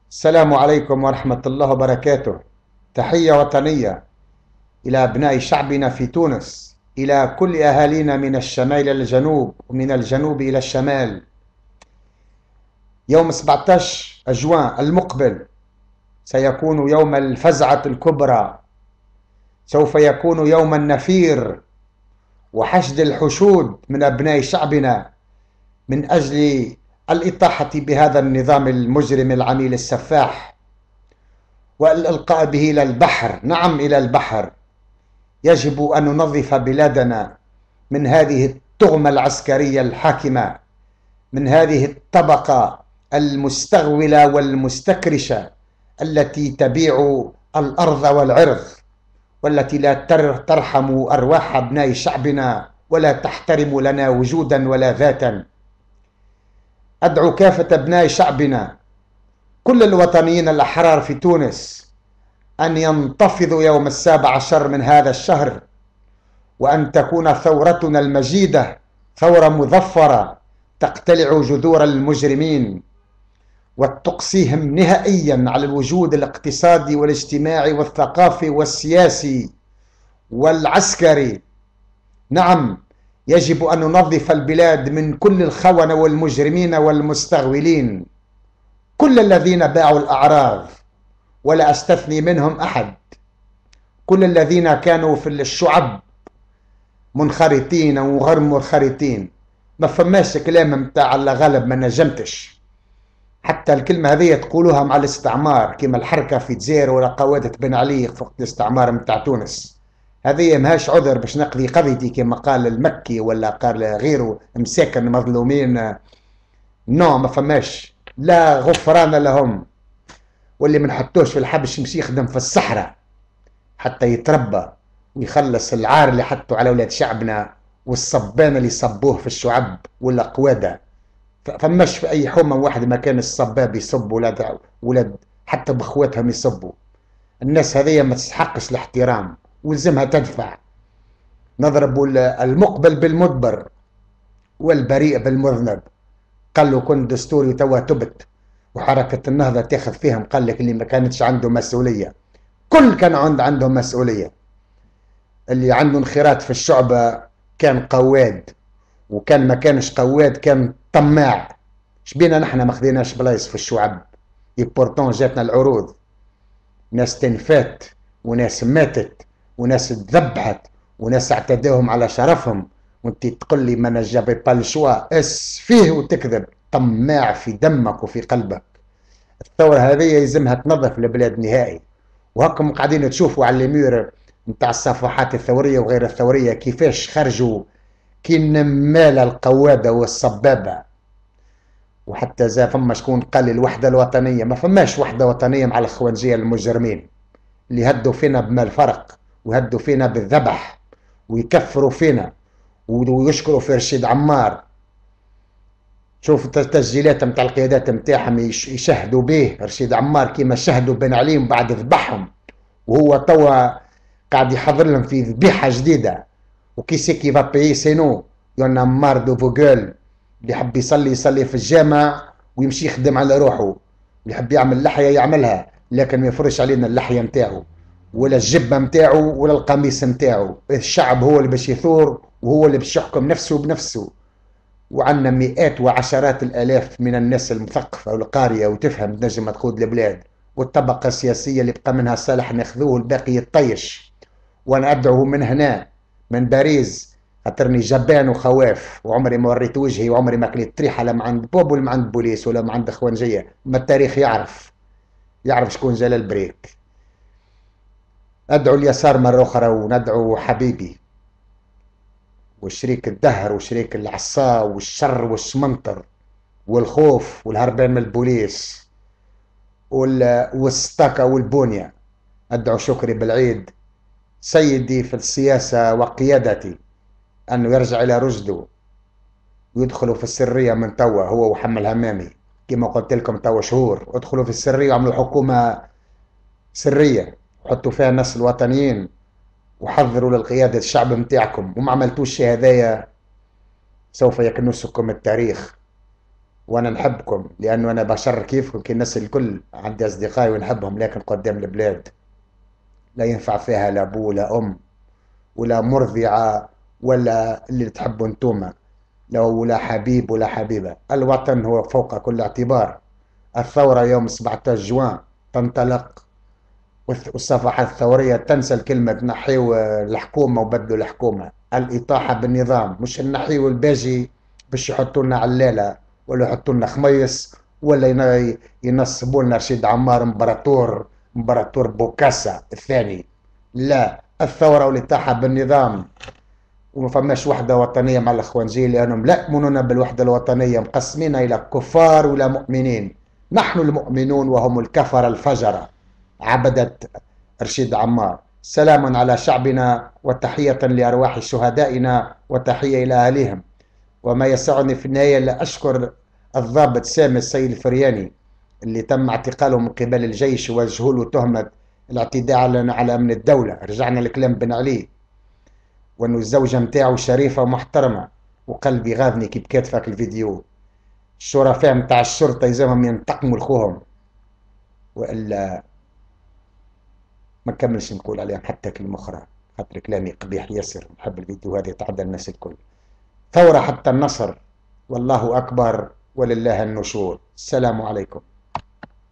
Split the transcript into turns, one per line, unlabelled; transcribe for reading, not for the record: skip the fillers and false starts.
السلام عليكم ورحمة الله وبركاته. تحية وطنية إلى أبناء شعبنا في تونس، إلى كل أهالينا من الشمال إلى الجنوب ومن الجنوب إلى الشمال. يوم 17 أجوان المقبل سيكون يوم الفزعة الكبرى، سوف يكون يوم النفير وحشد الحشود من أبناء شعبنا من أجل الإطاحة بهذا النظام المجرم العميل السفاح والإلقاء به إلى البحر. نعم، إلى البحر. يجب أن ننظف بلادنا من هذه التغمة العسكرية الحاكمة، من هذه الطبقة المستغولة والمستكرشة التي تبيع الأرض والعرض، والتي لا ترحم أرواح أبناء شعبنا ولا تحترم لنا وجودا ولا ذاتا. أدعو كافة أبناء شعبنا، كل الوطنيين الأحرار في تونس، أن ينتفضوا يوم 17 من هذا الشهر، وأن تكون ثورتنا المجيدة ثورة مظفرة تقتلع جذور المجرمين وتقصيهم نهائيا على الوجود الاقتصادي والاجتماعي والثقافي والسياسي والعسكري. نعم، يجب أن ننظف البلاد من كل الخونة والمجرمين والمستغولين، كل الذين باعوا الأعراض ولا أستثني منهم أحد، كل الذين كانوا في الشعب منخرطين أو غير منخرطين. ما فماش كلام متاع الله غالب ما نجمتش، حتى الكلمة هذه تقولوها مع الاستعمار، كما الحركة في جزير ولا قوادة بن علي في وقت الاستعمار متاع تونس. هذه ماهاش عذر باش نقضي قضيتي كما قال المكي ولا قال غيره مساكن مظلومين. نو، ما فماش لا غفران لهم. واللي منحطوش في الحبش يمشي يخدم في الصحراء حتى يتربى ويخلص العار اللي حطوا على ولاد شعبنا والصبان اللي صبوه في الشعب والقوادة. فماش في اي حومه واحد ما كان الصباب يصب ولاد حتى بخواتهم يصبوا. الناس هذه ما تستحقش الاحترام ولزمها تدفع. نضرب المقبل بالمدبر والبريء بالمذنب. قال له كنت دستوري توا تبت، وحركة النهضة تاخذ فيهم. قال لك اللي ما كانتش عنده مسؤولية، كل كان عنده مسؤولية. اللي عنده انخراط في الشعب كان قواد، وكان ما كانش قواد كان طماع. شبينا نحن ما خذيناش بلايص في الشعب؟ بورتون جاتنا العروض، ناس تنفات وناس ماتت وناس تذبحت وناس اعتداهم على شرفهم، وانت تقول لي ما نجابي بالشوا فيه وتكذب. طماع في دمك وفي قلبك. الثورة هذه يلزمها تنظف البلاد نهائي. وهكم قاعدين تشوفوا على الميور نتاع الصفحات الثورية وغير الثورية كيفاش خرجوا كالنمالة القوادة والصبابة. وحتى زي فما شكون قال الوحدة الوطنية، ما فماش وحدة وطنية مع الخوانجية المجرمين اللي هدوا فينا بما الفرق وهدوا فينا بالذبح ويكفروا فينا ويشكروا في رشيد عمار. شوفوا التسجيلات متاع القيادات متاعهم يشهدوا به رشيد عمار كيما شهدوا بن عليم بعد ذبحهم، وهو توا قاعد يحضر لهم في ذبيحة جديدة. وكي سي كي فا بايي سينو يون مار دو فوغول. اللي يحب يصلي في الجامع ويمشي يخدم على روحه، اللي يحب يعمل لحية يعملها لكن ما يفرش علينا اللحية متاعه ولا الجبة متاعه ولا القميص متاعه. الشعب هو اللي باش يثور وهو اللي باش يحكم نفسه بنفسه. وعندنا مئات وعشرات الآلاف من الناس المثقفة والقارية وتفهم تنجم تقود البلاد، والطبقة السياسية اللي بقى منها صالح ناخذوه الباقي يطيش. وأنا أدعوه من هنا من باريس، خاطرني جبان وخواف وعمري ما وريت وجهي وعمري ما كليت ريحة لا من عند بوب ولا من عند بوليس ولا من عند اخوانجية. ما التاريخ يعرف شكون جلال بريك. أدعو اليسار مرة أخرى وندعو حبيبي وشريك الدهر وشريك العصا والشر والشمنطر والخوف والهربان من البوليس والستاكا والبونيا. أدعو شكري بالعيد سيدي في السياسة وقيادتي أنه يرجع إلى رشده ويدخلوا في السرية من توا، هو وحمل همامي كما قلت لكم توا شهور. ادخلوا في السرية وعملوا حكومة سرية وحطوا فيها الناس الوطنيين وحضروا للقيادة الشعب متاعكم، وما عملتوش هذايا سوف يكنسكم التاريخ. وانا نحبكم لانه انا بشر كيفكم كي الناس الكل، عندي اصدقائي ونحبهم، لكن قدام البلاد لا ينفع فيها لا ابو ولا ام ولا مرضعة ولا اللي تحبوا انتوما، لو ولا حبيب ولا حبيبة. الوطن هو فوق كل اعتبار. الثورة يوم 17 جوان تنطلق، والصفحة الثورية تنسى الكلمة نحيو الحكومة وبدلوا الحكومة. الإطاحة بالنظام، مش نحيو الباجي باش يحطوا لنا علالة ولا يحطوا لنا خميس ولا ينصبوا لنا رشيد عمار امبراطور بوكاسا الثاني. لا، الثورة والإطاحة بالنظام. وما فماش وحدة وطنية مع الإخوانجية لأنهم لا يؤمنون بالوحدة الوطنية، مقسمين إلى كفار ولا مؤمنين. نحن المؤمنون وهم الكفر الفجرة عبدة رشيد عمار. سلام على شعبنا وتحية لأرواح شهدائنا وتحية إلى أهلهم. وما يسعني في النهاية لأشكر الضابط سامي السيد الفرياني اللي تم اعتقاله من قبل الجيش ووجهوا له تهمة الاعتداء على أمن الدولة. رجعنا لكلام بن علي، وانه الزوجة متاعه شريفة ومحترمة، وقلبي غاضني كي بكيت فاك الفيديو. الشرفاء متاع الشرطة يلزمهم ينتقموا لخوهم، والا ما نكملش نقول عليهم حتى كلمة أخرى، خاطر كلامي قبيح ياسر. نحب الفيديو هذا يتعدى الناس الكل. ثورة حتى النصر، والله أكبر ولله النشور. السلام عليكم.